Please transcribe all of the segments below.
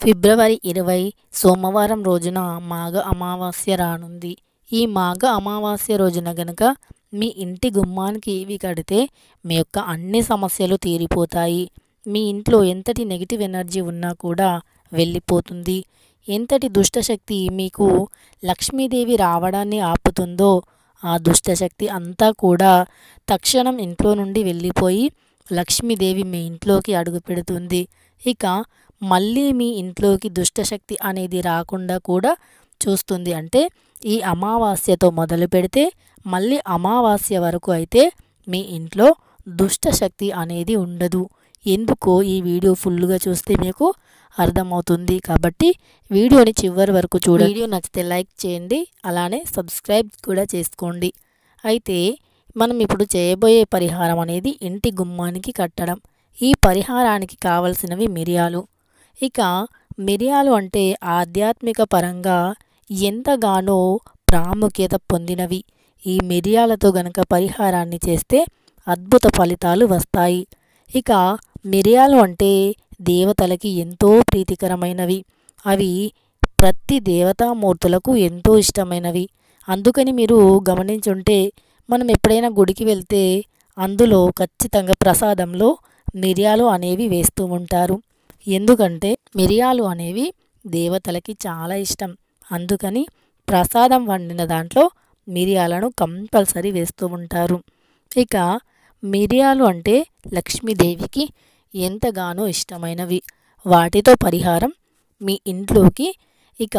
ఫిబ్రవరి 20 సోమవారం రోజున మాఘ అమావాస్య రానుంది. ఈ మాఘ అమావాస్య రోజున గనక మీ ఇంటి గుమ్మానికి ఇవి కడితే మీ యొక్క అన్ని సమస్యలు తీరిపోతాయి. మీ ఇంట్లో ఎంతటి నెగిటివ్ ఎనర్జీ ఉన్నా కూడా వెళ్ళిపోతుంది. ఎంతటి దుష్టశక్తి మీకు లక్ష్మీదేవి రావడాన్ని ఆపుతుందో ఆ దుష్టశక్తి అంతా కూడా తక్షణం ఇంట్లో నుండి వెళ్ళిపోయి లక్ష్మీదేవి మీ ఇంట్లోకి అడుగు పెడుతుంది. ఇక మళ్ళీ మీ ఇంట్లోకి దుష్టశక్తి అనేది రాకుండా కూడా చూస్తుంది. అంటే ఈ అమావాస్యతో మొదలు పెడితే మళ్ళీ అమావాస్య వరకు అయితే మీ ఇంట్లో దుష్టశక్తి అనేది ఉండదు. ఎందుకో ఈ వీడియో ఫుల్గా చూస్తే మీకు అర్థమవుతుంది. కాబట్టి వీడియోని చివరి వరకు చూడండి. వీడియో నచ్చితే లైక్ చేయండి, అలానే సబ్స్క్రైబ్ కూడా చేసుకోండి. అయితే మనం ఇప్పుడు చేయబోయే పరిహారం అనేది ఇంటి గుమ్మానికి కట్టడం. ఈ పరిహారానికి కావలసినవి మిరియాలు. ఇక మిరియాలు అంటే ఆధ్యాత్మిక పరంగా ఎంతగానో ప్రాముఖ్యత పొందినవి. ఈ మిరియాలతో గనక పరిహారాన్ని చేస్తే అద్భుత ఫలితాలు వస్తాయి. ఇక మిరియాలు అంటే దేవతలకి ఎంతో ప్రీతికరమైనవి. అవి ప్రతి దేవతామూర్తులకు ఎంతో ఇష్టమైనవి. అందుకని మీరు గమనించుంటే మనం ఎప్పుడైనా గుడికి వెళ్తే అందులో ఖచ్చితంగా ప్రసాదంలో మిరియాలు అనేవి వేస్తూ ఉంటారు. ఎందుకంటే మిరియాలు అనేవి దేవతలకి చాలా ఇష్టం. అందుకని ప్రసాదం వండిన దాంట్లో మిరియాలను కంపల్సరీ వేస్తూ ఉంటారు. ఇక మిరియాలు అంటే లక్ష్మీదేవికి ఎంతగానో ఇష్టమైనవి. వాటితో పరిహారం మీ ఇంట్లోకి ఇక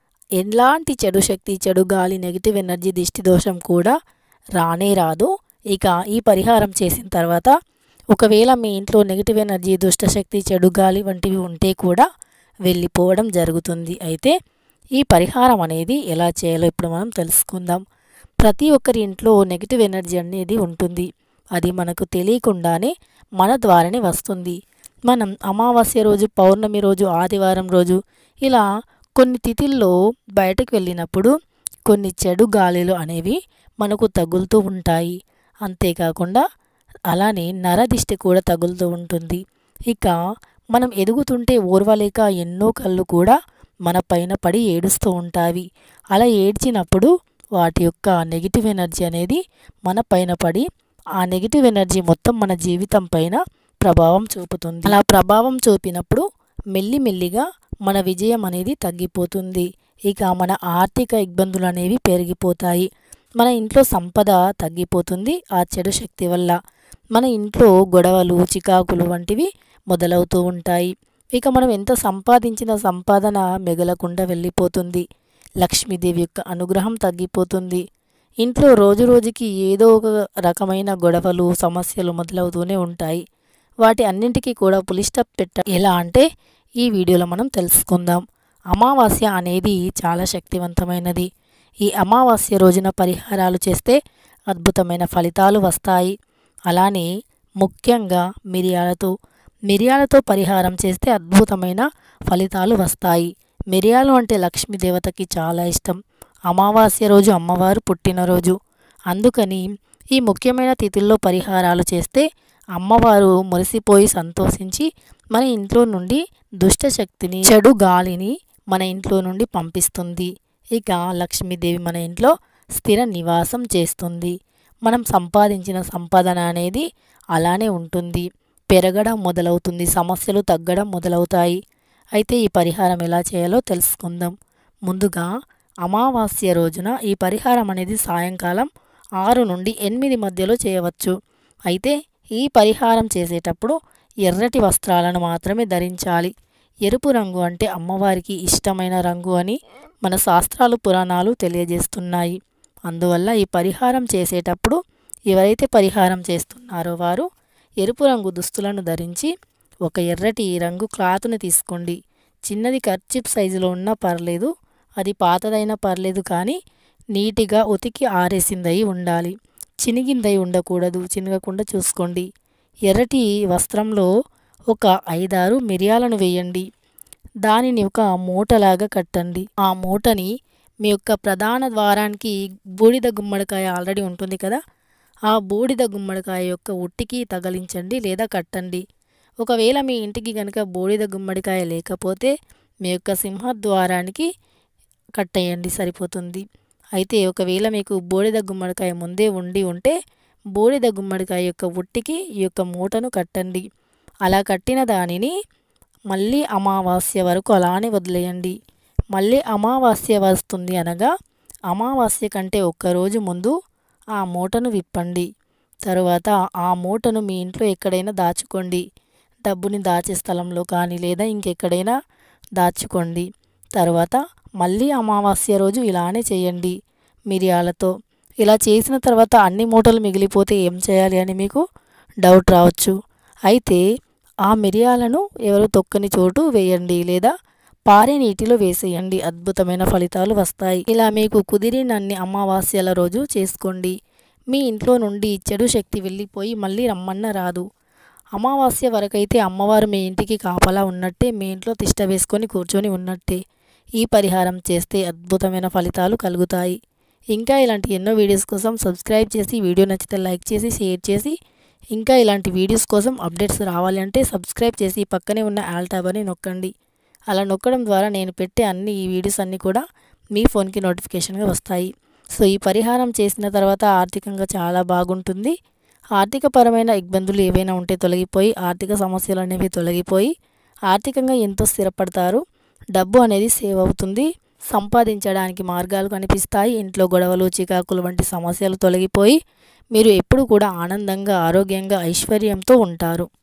ఎలాంటి చెడు శక్తి, చెడు గాలి, నెగిటివ్ ఎనర్జీ, దిష్టి దోషం కూడా రానే రాదు. ఇక ఈ పరిహారం చేసిన తర్వాత ఒకవేళ మీ ఇంట్లో నెగిటివ్ ఎనర్జీ, దుష్టశక్తి, చెడు గాలి వంటివి ఉంటే కూడా వెళ్ళిపోవడం జరుగుతుంది. అయితే ఈ పరిహారం అనేది ఎలా చేయాలో ఇప్పుడు మనం తెలుసుకుందాం. ప్రతి ఒక్కరి ఇంట్లో నెగిటివ్ ఎనర్జీ అనేది ఉంటుంది. అది మనకు తెలియకుండానే మన ద్వారానే వస్తుంది. మనం అమావాస్య రోజు, పౌర్ణమి రోజు, ఆదివారం రోజు ఇలా కొన్ని తిథుల్లో బయటకు వెళ్ళినప్పుడు కొన్ని చెడు గాలులు అనేవి మనకు తగులుతూ ఉంటాయి. అంతేకాకుండా అలానే నరదిష్టి కూడా తగులుతూ ఉంటుంది. ఇక మనం ఎదుగుతుంటే ఓర్వలేక ఎన్నో కళ్ళు కూడా మన పైన పడి ఏడుస్తూ ఉంటాయి. అలా ఏడ్చినప్పుడు వాటి యొక్క నెగిటివ్ ఎనర్జీ అనేది మన పైన పడి ఆ నెగిటివ్ ఎనర్జీ మొత్తం మన జీవితం పైన ప్రభావం చూపుతుంది. అలా ప్రభావం చూపినప్పుడు మెల్లిమెల్లిగా మన విజయం అనేది తగ్గిపోతుంది. ఇక మన ఆర్థిక ఇబ్బందులు అనేవి పెరిగిపోతాయి. మన ఇంట్లో సంపద తగ్గిపోతుంది. ఆ చెడు శక్తి వల్ల మన ఇంట్లో గొడవలు, చికాకులు వంటివి మొదలవుతూ ఉంటాయి. ఇక మనం ఎంత సంపాదించిన సంపాదన మిగలకుండా వెళ్ళిపోతుంది. లక్ష్మీదేవి యొక్క అనుగ్రహం తగ్గిపోతుంది. ఇంట్లో రోజు రోజుకి ఏదో ఒక రకమైన గొడవలు, సమస్యలు మొదలవుతూనే ఉంటాయి. వాటి అన్నింటికీ కూడా పులి స్టాప్ ఎలా అంటే ఈ వీడియోలో మనం తెలుసుకుందాం. అమావాస్య అనేది చాలా శక్తివంతమైనది. ఈ అమావాస్య రోజున పరిహారాలు చేస్తే అద్భుతమైన ఫలితాలు వస్తాయి. అలానే ముఖ్యంగా మిరియాలతో పరిహారం చేస్తే అద్భుతమైన ఫలితాలు వస్తాయి. మిరియాలు అంటే లక్ష్మీదేవతకి చాలా ఇష్టం. అమావాస్య రోజు అమ్మవారు పుట్టినరోజు. అందుకని ఈ ముఖ్యమైన తిథుల్లో పరిహారాలు చేస్తే అమ్మవారు మురిసిపోయి సంతోషించి మన ఇంట్లో నుండి దుష్టశక్తిని, చెడు గాలిని మన ఇంట్లో నుండి పంపిస్తుంది. ఇక లక్ష్మీదేవి మన ఇంట్లో స్థిర నివాసం చేస్తుంది. మనం సంపాదించిన సంపాదన అనేది అలానే ఉంటుంది, పెరగడం మొదలవుతుంది, సమస్యలు తగ్గడం మొదలవుతాయి. అయితే ఈ పరిహారం ఎలా చేయాలో తెలుసుకుందాం. ముందుగా అమావాస్య రోజున ఈ పరిహారం అనేది సాయంకాలం 6 నుండి 8 మధ్యలో చేయవచ్చు. అయితే ఈ పరిహారం చేసేటప్పుడు ఎర్రటి వస్త్రాలను మాత్రమే ధరించాలి. ఎరుపు రంగు అంటే అమ్మవారికి ఇష్టమైన రంగు అని మన శాస్త్రాలు, పురాణాలు తెలియజేస్తున్నాయి. అందువల్ల ఈ పరిహారం చేసేటప్పుడు ఎవరైతే పరిహారం చేస్తున్నారో వారు ఎరుపు రంగు దుస్తులను ధరించి ఒక ఎర్రటి రంగు క్లాత్ని తీసుకోండి. చిన్నది కర్చీప్ సైజులో ఉన్నా పర్లేదు, అది పాతదైనా పర్లేదు, కానీ నీటిగా ఉతికి ఆరేసిందై ఉండాలి. చినిగిందై ఉండకూడదు, చినగకుండా చూసుకోండి. ఎర్రటి వస్త్రంలో ఒక 5-6 మిరియాలను వేయండి. దానిని ఒక మూటలాగా కట్టండి. ఆ మూటని మీ యొక్క ప్రధాన ద్వారానికి బూడిద గుమ్మడికాయ ఆల్రెడీ ఉంటుంది కదా, ఆ బూడిద గుమ్మడికాయ యొక్క ఉట్టికి తగిలించండి లేదా కట్టండి. ఒకవేళ మీ ఇంటికి కనుక బూడిద గుమ్మడికాయ లేకపోతే మీ యొక్క సింహద్వారానికి కట్టేయండి, సరిపోతుంది. అయితే ఒకవేళ మీకు బూడిద గుమ్మడికాయ ముందే ఉంటే బూడిద గుమ్మడికాయ యొక్క ఉట్టికి ఈ యొక్క మూటను కట్టండి. అలా కట్టిన దానిని మళ్ళీ అమావాస్య వరకు అలానే వదిలేయండి. మళ్ళీ అమావాస్య వస్తుంది అనగా అమావాస్య కంటే ఒక్కరోజు ముందు ఆ మూటను విప్పండి. తరువాత ఆ మూటను మీ ఇంట్లో ఎక్కడైనా దాచుకోండి. డబ్బుని దాచే స్థలంలో కానీ లేదా ఇంకెక్కడైనా దాచుకోండి. తర్వాత మళ్ళీ అమావాస్య రోజు ఇలానే చేయండి మిరియాలతో. ఇలా చేసిన తర్వాత అన్ని మూటలు మిగిలిపోతే ఏం చేయాలి అని మీకు డౌట్ రావచ్చు. అయితే ఆ మిరియాలను ఎవరు తొక్కని చోటు వేయండి లేదా పారే నీటిలో వేసేయండి. అద్భుతమైన ఫలితాలు వస్తాయి. ఇలా మీకు కుదిరినన్ని అమావాస్యల రోజు చేసుకోండి. మీ ఇంట్లో నుండి చెడు శక్తి వెళ్ళిపోయి మళ్ళీ రమ్మన్న రాదు. అమావాస్య వరకైతే అమ్మవారు మీ ఇంటికి కాపలా ఉన్నట్టే, మీ ఇంట్లో తిష్ట వేసుకొని కూర్చొని ఉన్నట్టే. ఈ పరిహారం చేస్తే అద్భుతమైన ఫలితాలు కలుగుతాయి. ఇంకా ఇలాంటి ఎన్నో వీడియోస్ కోసం సబ్స్క్రైబ్ చేసి, వీడియో నచ్చితే లైక్ చేసి, షేర్ చేసి, ఇంకా ఇలాంటి వీడియోస్ కోసం అప్డేట్స్ రావాలి అంటే సబ్స్క్రైబ్ చేసి పక్కనే ఉన్న ఆల్ ట్యాబ్ అని నొక్కండి. అలా నొక్కడం ద్వారా నేను పెట్టే ఈ వీడియోస్ అన్నీ కూడా మీ ఫోన్కి నోటిఫికేషన్గా వస్తాయి. సో ఈ పరిహారం చేసిన తర్వాత ఆర్థికంగా చాలా బాగుంటుంది. ఆర్థికపరమైన ఇబ్బందులు ఏవైనా ఉంటే తొలగిపోయి, ఆర్థిక సమస్యలు అనేవి తొలగిపోయి ఆర్థికంగా ఎంతో స్థిరపడతారు. డబ్బు అనేది సేవ్ అవుతుంది. సంపాదించడానికి మార్గాలు కనిపిస్తాయి. ఇంట్లో గొడవలు, చికాకులు వంటి సమస్యలు తొలగిపోయి మీరు ఎప్పుడు కూడా ఆనందంగా, ఆరోగ్యంగా, ఐశ్వర్యంతో ఉంటారు.